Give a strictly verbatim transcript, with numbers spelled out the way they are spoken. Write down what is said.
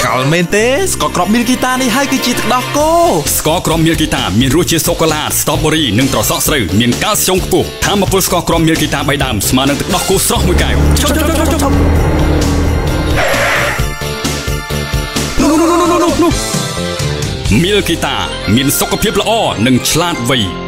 កលមែនទេស្ករគ្រាប់មីលគីតានេះហើយគឺជាទឹកដោះគោស្ករគ្រាប់មីលគីតាមានរសជាតិសូកូឡាស្ទ្រអប៊ឺរីនិងត្រសក់ស្រូវមានកាល់ស្យូមខ្ពស់ថាមពលស្ករគ្រាប់មីលគីតាបីដើមស្មើនឹងទឹកដោះគោស្រស់មួយកែវឈប់ឈប់ឈប់ឈប់នោះនោះនោះនោះមីលគីតាមានសុខភាពល្អនិងឆ្លាតវៃ